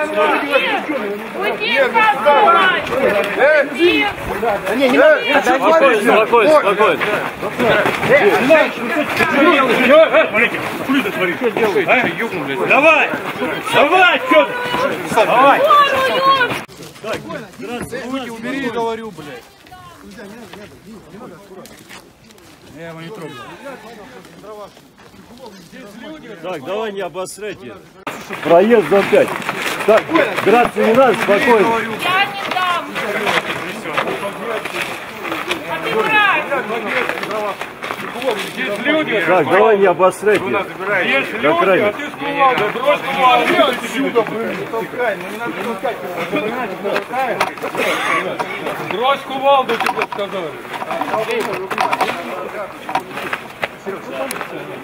Уйди, подумай! Уйди! Спокойно, спокойно. Давай! Давай, что ты? Давай! Так, руки убери, говорю, блядь. Я его не трогаю. Так, давай не обосрайте. Проезд за 5. Так, драться не надо, спокойно. Я не дам! А ты брать! Есть люди. Так, давай не обосрайте. Есть люди, а ты сказал, да брось кувалду отсюда. Брось кувалду, тебе сказали.